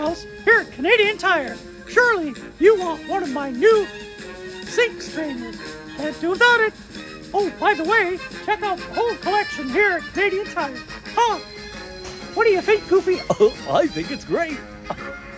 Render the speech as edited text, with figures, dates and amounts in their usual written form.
house here at Canadian Tire. Surely you want one of my new sink strainers. Can't do without it. Oh, by the way, check out the whole collection here at Canadian Tire. Huh? What do you think, Goofy? Oh, I think it's great.